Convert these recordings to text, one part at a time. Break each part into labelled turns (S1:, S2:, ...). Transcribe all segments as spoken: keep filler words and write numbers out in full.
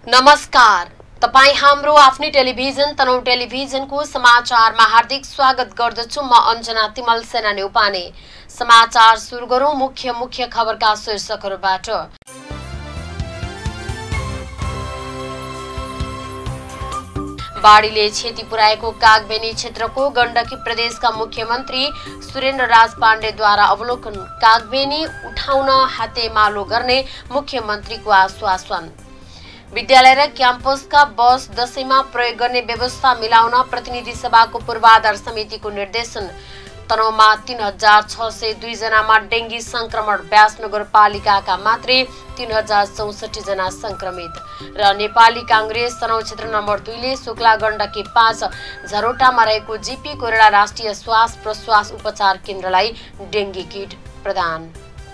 S1: नमस्कार, तपाई हाम्रो आफ्नै टेलिभिजन तनहुँ टेलिभिजनको समाचारमा हार्दिक स्वागत गर्दछु। म अञ्जना तिमल सेना न्युपाने। समाचार सुरु गरौँ मुख्य मुख्य खबरका शीर्षकहरूबाट। बाढीले क्षति पुर्याएको कागबेनी क्षेत्रको गण्डकी प्रदेशका मुख्यमन्त्री सुरेन्द्र राज पाण्डेद्वारा अवलोकन। कागबेनी उठाउन हातेमालो गर्ने मुख्यमन्त्रीको आश्वासन। विद्यालय र क्याम्पसका बस दशैंमा प्रयोग गर्ने व्यवस्था मिलाउन प्रतिनिधि सभाको पूर्वाधार समितिको निर्देशन। तनहुँमा तीन हजार छ सय दुई जनामा डेंगी संक्रमण। व्यास नगरपालिकाका मात्रै तीन हजार चौसठी जना संक्रमित। र नेपाली कांग्रेस तनहुँ क्षेत्र नम्बर दुईले शुक्ला गण्डकी पाँच झरोटामा रहेको जीपी कोइराला राष्ट्रिय श्वास प्रश्वास उपचार केन्द्रलाई डेंगी किट प्रदान।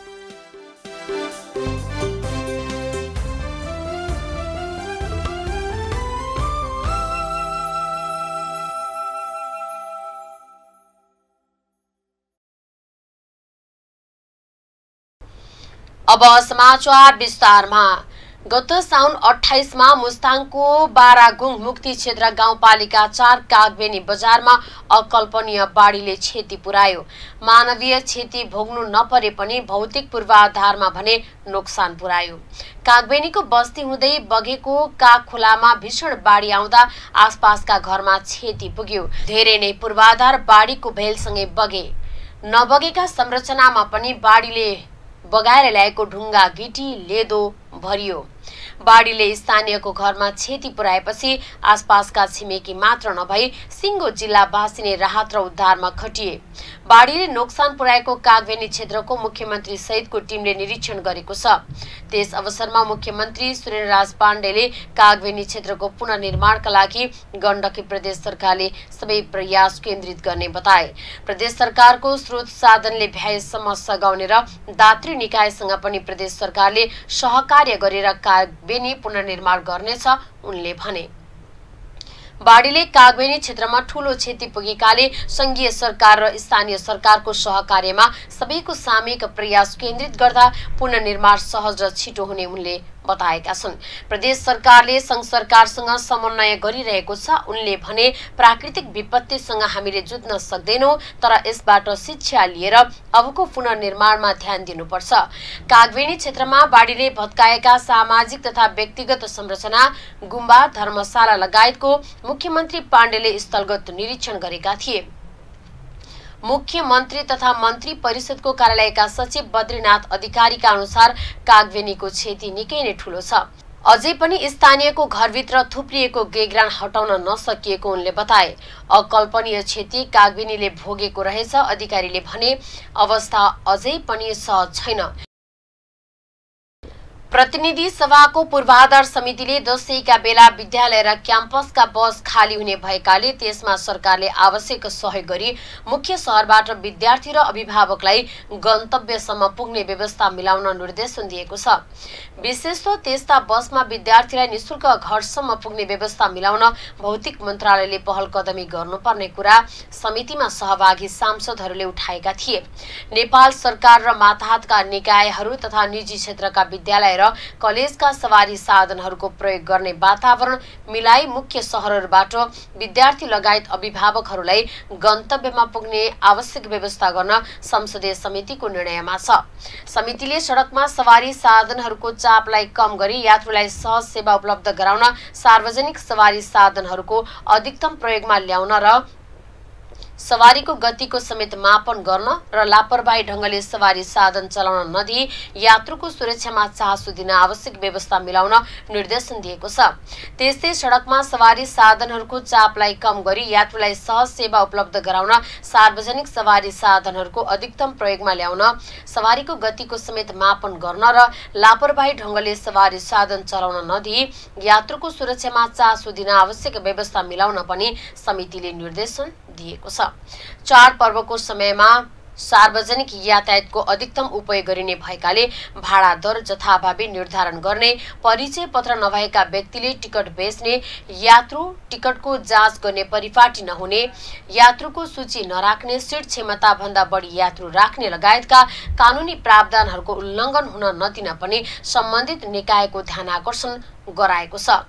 S1: अब समाचार विस्तारमा। गत साउन अट्ठाइस मा मुस्ताङको बारागुङ मुक्ति क्षेत्र गाउँपालिका चार कागबेनी बजारमा अकल्पनीय बाढीले क्षति पुर्यायो। मानवीय क्षति भोग्नु नपरे पनि भौतिक पूर्वाधारमा भने नोक्सान पुर्यायो। कागबेनीको बस्ती हुँदै बगेको काग खोलामा भीषण बाढी आउँदा आसपासका घरमा क्षति पुग्यो। धेरै नै पूर्वाधार बाढीको भेलसँगै बगे। नबगेका संरचनामा पनि बाढीले बगाएर ल्याएको ढुङ्गा गिटी लेदो भरियो। बाढीले स्थानीयको घरमा क्षति पुर्याएपछि आसपासका छिमेकी मात्र नभई सिङ्गो जिल्लावासी नै राहत र उद्धारमा खटिए। बाढीले नोक्सान पुर्याएको कागबेनी क्षेत्रको मुख्यमन्त्री सहितको टिमले निरीक्षण गरेको छ। त्यस अवसरमा मुख्यमन्त्री सुरेन्द्र राज पाण्डेले कागबेनी क्षेत्रको पुनर्निर्माणका लागि गण्डकी प्रदेश सरकारले सबै प्रयास केन्द्रित गर्ने बताए। प्रदेश सरकारको स्रोत साधनले भ्याएसम्म सघाउने र दात्री निकायसँग पनि प्रदेश सरकारले सहकार्य गरेर कागबेनी पुनर्निर्माण गर्नेछ उनले भने। बाढीले कागबेनी क्षेत्रमा ठूलो क्षति पुगेकाले संघीय सरकार र स्थानीय सरकारको सहकार्यमा सबैको सामूहिक प्रयास केन्द्रित गर्दा पुनर्निर्माण सहज र छिटो हुने उनले बताएका छन्। प्रदेश सरकारले संघ सरकारसँग समन्वय गरिरहेको छ। उनले भने प्राकृतिक विपत्तिसँग हामीले जुझ्न सक्दैनौं, तर यसबाट शिक्षा लिएर अबको पुनर्निर्माणमा ध्यान दिनुपर्छ। कागबेनी क्षेत्रमा बाढीले भत्काएका सामाजिक तथा व्यक्तिगत संरचना, गुम्बा, धर्मशाला लगायतको मुख्यमन्त्री पाण्डेले स्थलगत निरीक्षण गरेका थिए। मुख्यमन्त्री तथा मन्त्री परिषदको कार्यालयका सचिव बद्रीनाथ अधिकारीका अनुसार कागबेनीको क्षति निकै नै ठूलो छ। अझै पनि स्थानीयको घरभित्र थुप्रिएको गेग्रान हटाउन नसकिएको उनले बताए। अकल्पनीय क्षति कागबेनीले भोगेको रहेछ। अधिकारीले भने अवस्था अझै पनि सहज छैन। प्रतिनिधि सभाको पूर्वाधार समितिले दशैंका बेला विद्यालय र क्याम्पसका बस खाली हुने भएकाले त्यसमा सरकारले आवश्यक सहयोग गरी मुख्य शहरबाट विद्यार्थी र अभिभावकलाई गन्तव्यसम्म पुग्ने व्यवस्था मिलाउन निर्देशन दिएको छ। विशेषतः त्यस्ता बसमा विद्यार्थीलाई निशुल्क घरसम्म पुग्ने व्यवस्था मिलाउन भौतिक मन्त्रालयले पहल कदमी गर्नुपर्ने कुरा समितिमा सहभागी सांसदहरूले उठाएका थिए। नेपाल सरकार र मातहतका निकायहरू तथा निजी क्षेत्रका विद्यालय र कलेजका सवारी साधनहरूको प्रयोग गर्ने वातावरण मिलाई मुख्य शहरहरूबाट विद्यार्थी लगायत अभिभावकहरूलाई गन्तव्यमा पुग्ने आवश्यक व्यवस्था गर्न संसदीय समितिको निर्णयमा छ। समितिले सडकमा सवारी साधनहरूको चापलाई कम गरी यात्रुलाई सहज सेवा उपलब्ध गराउन, सार्वजनिक सवारी साधनहरूको अधिकतम प्रयोगमा ल्याउन र सवारीको गतिको समेत मापन गर्न र लापरवाही ढंगले सवारी साधन चलाउन नदिई यात्रुको सुरक्षामा चासो दिन आवश्यक व्यवस्था मिलाउन निर्देशन दिएको छ। त्यस्तै सडकमा सवारी साधनहरूको चापलाई कम गरी यात्रुलाई सहज सेवा उपलब्ध गराउन, सार्वजनिक सवारी साधनहरूको अधिकतम प्रयोगमा ल्याउन, सवारीको गतिको समेत मापन गर्न र लापरवाही ढंगले सवारी साधन चलाउन नदिई यात्रुको सुरक्षामा चासो दिन आवश्यक व्यवस्था मिलाउन पनि समितिले निर्देशन दिएको छ। चाड पर्वको समयमा सार्वजनिक यातायातको अधिकतम उपयोग गरिने भएकाले भाडा दर जथाभावी निर्धारण गर्ने, परिचय पत्र नभएका व्यक्तिले टिकट बेच्ने, यात्रु टिकटको जाँच गर्ने परिपाटी नहुने, यात्रुको सूची नराख्ने, सीट क्षमता भन्दा बढी यात्रु राख्ने लगायतका कानूनी प्रावधानहरूको उल्लङ्घन हुन नदिन पनि सम्बन्धित निकायको ध्यान आकर्षण गराएको छ।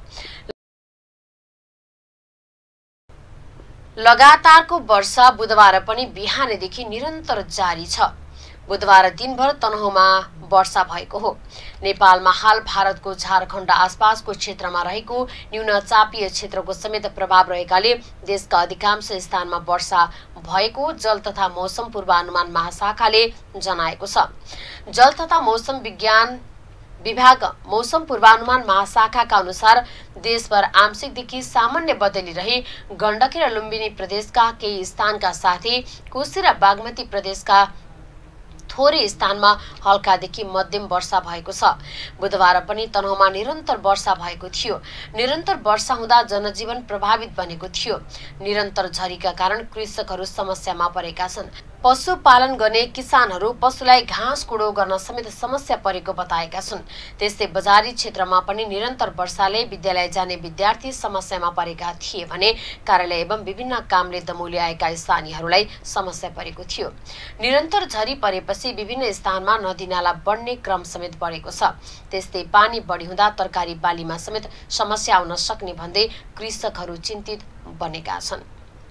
S1: लगातारको वर्षा बुधबार पनि बिहानदेखि निरन्तर जारी छ। बुधबार दिनभर तनहुँमा वर्षा भएको हो। नेपालमा हाल भारतको झारखण्ड आसपासको क्षेत्रमा रहेको न्यून चापीय क्षेत्रको समेत प्रभाव रहेकाले देशका अधिकांश स्थानमा वर्षा भएको जल तथा मौसम पूर्वानुमान महाशाखाले जनाएको छ। जल तथा मौसम विज्ञान विभाग मौसम पूर्वानुमान महाशाखाका अनुसार देशभर आंशिकदेखि सामान्य बदली रही गण्डकी र लुम्बिनी प्रदेशका केही स्थानका साथै कोशी र बागमती प्रदेशका थोरै स्थानमा हल्कादेखि मध्यम वर्षा भएको छ। बुधबार पनि तनहुँमा निरन्तर वर्षा भएको थियो। निरन्तर वर्षा हुँदा जनजीवन प्रभावित बनेको थियो। निरन्तर झरीका कारण कृषकहरू समस्यामा परेका छन्। पशुपालन गर्ने किसानहरू पशुलाई घाँस कुडो गर्न समेत समस्या परेको बताएका छन्। त्यस्तै बजारी क्षेत्रमा पनि निरन्तर वर्षाले विद्यालय जाने विद्यार्थी समस्यामा परेका थिए भने कार्यालय एवं विभिन्न कामले दमौली आएका स्थानीयहरूलाई समस्या परेको थियो। निरन्तर झरी परेपछि विभिन्न स्थानमा नदीनाला बढ्ने क्रम समेत बढेको छ। त्यस्तै पानी बढी हुँदा तरकारी बालीमा समेत समस्या आउन सक्ने भन्दै कृषकहरू चिन्तित बनेका छन्।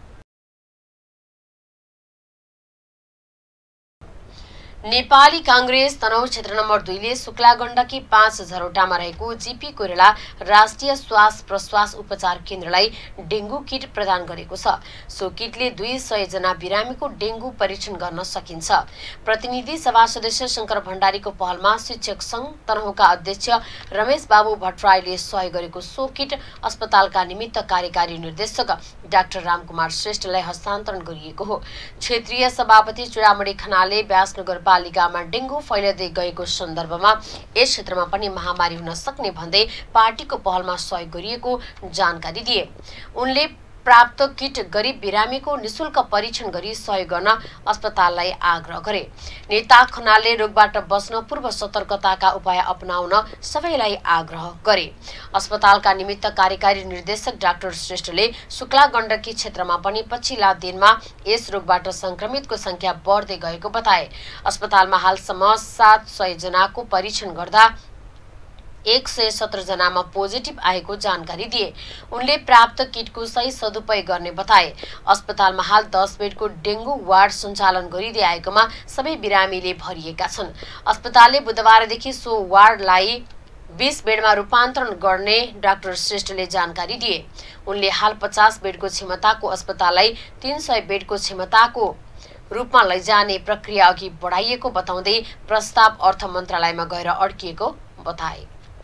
S1: नेपाली कांग्रेस तनहुँ क्षेत्र नम्बर दुईले शुक्ला गण्डकी पाँच झरोटामा रहेको जीपी कोइराला राष्ट्रिय श्वास प्रश्वास उपचार केन्द्रलाई डेंगू किट प्रदान गरेको छ। सो किटले दुई सय जना बिरामीको डेंगू परीक्षण गर्न सकिन्छ। प्रतिनिधि सभा सदस्य शंकर भण्डारीको पहलमा शिक्षक संघ तनहुँका अध्यक्ष रमेश बाबू भट्टराईले सहयोग गरेको सो किट अस्पतालका निमित्त कार्यकारी निर्देशक डाक्टर रामकुमार श्रेष्ठलाई हस्तान्तरण गरिएको हो। क्षेत्रीय सभापति चुडामणी खनालले व्यास नगरपालिकामा डेंगू फैलिँदै गएको सन्दर्भमा यस क्षेत्रमा पनि महामारी हुन सक्ने भन्दै पार्टीको पहलमा सहयोग गरिएको जानकारी दिए। उनले प्राप्त किट गरीब बिरामीको निशुल्क परीक्षण गरी सहयोग गर्न अस्पताललाई आग्रह गरे। नेता खनालले रोगबाट बच्न पूर्व सतर्कताका उपाय अपनाउन सबैलाई आग्रह गरे। अस्पतालका निमित्त कार्यकारी निर्देशक डाक्टर श्रेष्ठले शुक्ला गण्डकी क्षेत्रमा पनि पछिल्ला दिनमा यस रोगबाट संक्रमितको संख्या बढ्दै गएको बताए। अस्पतालमा हालसम्म सात सय जनाको परीक्षण गर्दा एक सय सत्र जनामा पोजिटिभ आएको जानकारी दिए। उनले प्राप्त किटको सही सदुपयोग गर्ने बताए। अस्पतालमा हाल दस बेडको डेंगू वार्ड सञ्चालन गरिँदै आएकोमा सबै बिरामीले भरिएका छन्। अस्पतालले बुधबारदेखि सो वार्डलाई बीस बेडमा रूपान्तरण गर्ने डाक्टर श्रेष्ठले जानकारी दिए। उनले हाल पचास बेडको क्षमताको अस्पताललाई तीन सय बेडको क्षमताको रूपमा लैजाने प्रक्रिया अघि बढाइएको बताउँदै प्रस्ताव अर्थ मन्त्रालयमा गएर अड्किएको बताए।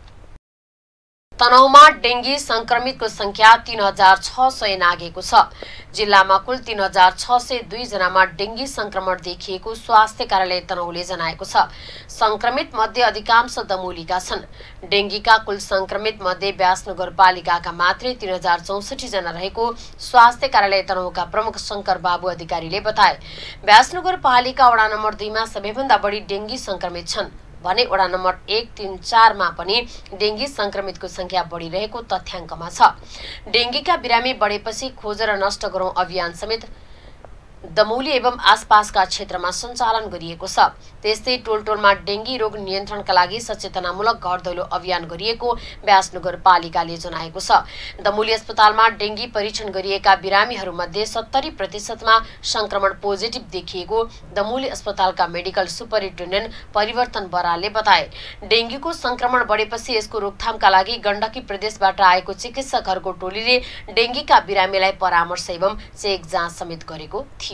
S1: तनहुँमा डेंगी संक्रमितको संख्या तीन हजार छ सय नागेको छ। जिल्लामा कुल तीन हजार छ सय दुई जनामा डेंगी संक्रमण देखिएको स्वास्थ्य कार्यालय तनहुँले जनाएको छ। संक्रमित मध्ये अधिकांश दमोलीका छन्। डेंगीका कुल संक्रमित मध्ये व्यास नगरपालिकाका मात्रै तीन हजार चौसठी जना रहेको स्वास्थ्य कार्यालय तनहुँका प्रमुख शंकर बाबू अधिकारीले बताए। व्यास नगरपालिका वडा नम्बर दुईमा सबैभन्दा बढी डेंगी संक्रमित छन् भने वडा नम्बर एक तीन चारमा पनि डेंगी संक्रमितको संख्या बढिरहेको तथ्याङ्कमा छ। डेंगीका बिरामी बढेपछि खोजेर नष्ट गरौं अभियान समेत दमौली एवं आसपासका क्षेत्रमा सञ्चालन गरिएको छ। त्यस्तै टोलटोलमा डेंगी रोग नियन्त्रणका लागि सचेतनामूलक घर दैलो अभियान गरिएको व्यास नगरपालिकाले जनाएको छ। दमौली अस्पतालमा डेंगी परीक्षण गरिएका बिरामीहरूमध्ये सत्तरी प्रतिशतमा संक्रमण पोजिटिभ देखिएको दमौली अस्पतालका मेडिकल सुपरिन्टेन्डेन्ट परिवर्तन बरालले बताए। डेंगीको संक्रमण बढेपछि यसको रोकथामका लागि गण्डकी प्रदेशबाट आएको चिकित्सकहरूको टोलीले डेंगीका बिरामीलाई परामर्श एवं चेक जाँच समेत गरेको थियो।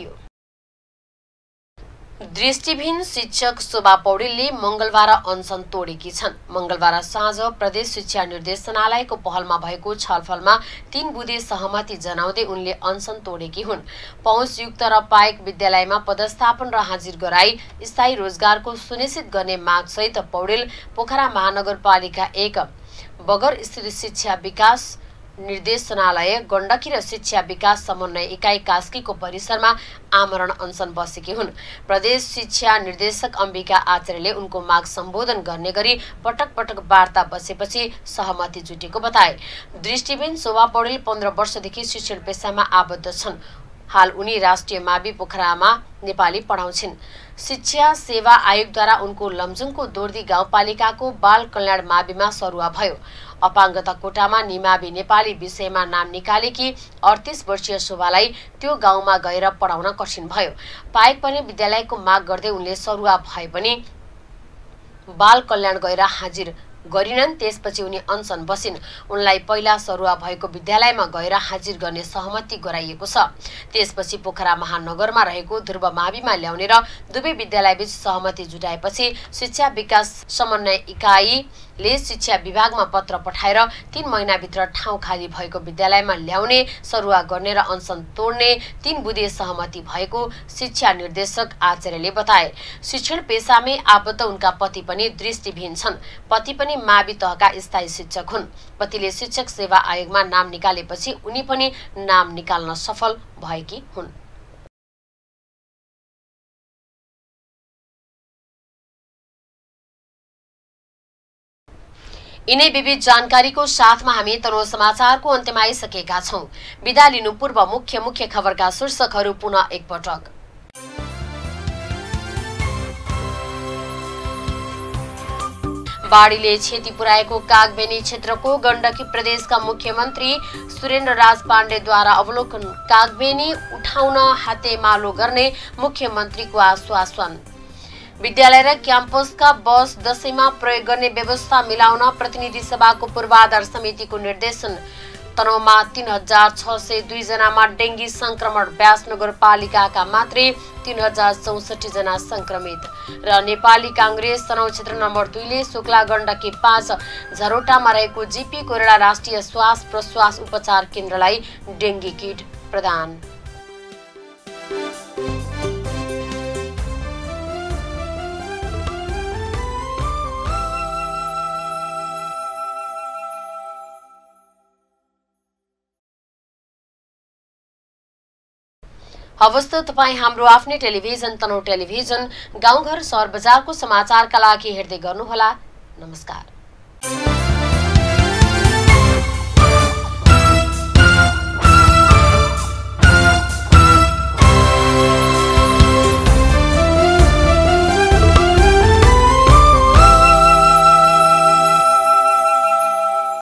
S1: दृष्टिहीन शिक्षक शोभा पौडेलले मंगलबार अनसन तोडेकी छन्। मंगलबार साँझ प्रदेश शिक्षा निर्देशनालयको पहलमा भएको छलफलमा तीन बुँदे सहमति जनाउँदै उनले अनसन तोडेकी हुन्। पहुँचयुक्त र पाएक विद्यालयमा पदस्थापन र हाजिर गराई स्थायी रोजगारको सुनिश्चित गर्ने माग सहित पौडेल पोखरा महानगरपालिका एक बगर स्थित शिक्षा विकास निर्देशनालय गण्डकी र शिक्षा विकास समन्वय इकाइ कास्कीको परिसरमा आमरण अनसन बसेकी हुन्। प्रदेश शिक्षा निर्देशक अम्बिका आचार्यले उनको माग सम्बोधन गर्ने गरी पटक पटक वार्ता बसेपछि सहमति जुटेको बताए। दृष्टिबिन शोभा पौडेल पन्ध्र वर्षदेखि शिक्षण पेसामा आबद्ध छन्। हाल उनी राष्ट्रिय मावि पोखरामा नेपाली पढाउँछिन्। शिक्षा सेवा आयोगद्वारा उनको लमजुङको दोर्दी गाउँपालिकाको बाल कल्याण माविमा सरुवा भयो। अपाङ्गता कोटामा निमावि नेपाली विषयमा नाम निकालेकी अडतीस वर्षीय शोभालाई त्यो गाउँमा गएर पढाउन कठिन भयो। पाएक पनि विद्यालयको माग गर्दै उनले सरुवा भए पनि बाल कल्याण गएर हाजिर गरिनन्। त्यसपछि उनी अनसन बसिन्। उनलाई पहिला सरुवा भएको विद्यालयमा गएर हाजिर गर्ने सहमति गराइएको छ। त्यसपछि पोखरा महानगरमा रहेको ध्रुव माविमा ल्याउने र दुवै विद्यालयबीच सहमति जुटाएपछि शिक्षा विकास समन्वय इकाइले शिक्षा विभागमा पत्र पठाएर तीन महिनाभित्र ठाउँ खाली भएको विद्यालयमा ल्याउने, सरुवा गर्ने र अनसन तोड्ने तीन बुँदे सहमति भएको शिक्षा निर्देशक आचार्यले बताए। शिक्षण पेसामै आबद्ध उनका पति पनि दृष्टिविहीन छन्। पति पनि मावि तहका स्थायी शिक्षक हुन्। पतिले शिक्षक सेवा आयोगमा नाम निकालेपछि उनी पनि नाम निकाल्न सफल भएकी हुन्। यिनै विविध जानकारीको साथमा हामी तनहुँ समाचारको अन्त्यमा आइसकेका छौं। बिदा लिनु पूर्व मुख्य मुख्य खबरका शीर्षकहरू पुनः एकपटक। बाढीले क्षति पुर्याएको कागबेनी क्षेत्रको गण्डकी प्रदेशका मुख्यमन्त्री सुरेन्द्र राज पाण्डेद्वारा अवलोकन। कागबेनी उठाउन हातेमालो गर्ने मुख्यमन्त्रीको आश्वासन। विद्यालय र क्याम्पसका बस दशैंमा प्रयोग गर्ने व्यवस्था मिलाउन प्रतिनिधि सभाको पूर्वाधार समितिको निर्देशन। तनहुँमा तीन हजार छ सय दुई जनामा डेंगी संक्रमण। व्यास नगरपालिकाका मात्रै तीन हजार चौसठी जना संक्रमित। र नेपाली कांग्रेस तनहुँ क्षेत्र नम्बर दुईले शुक्ला गण्डकी पाँच झरोटामा रहेको जीपी कोइराला राष्ट्रिय श्वास प्रश्वास उपचार केन्द्रलाई डेंगी किट प्रदान। हवस् त तपाई हाम्रो आफ्नै टेलिभिजन तनहुँ टेलिभिजन गाउँघर सहर बजारको समाचारका लागि हेर्दै गर्नुहोला। नमस्कार।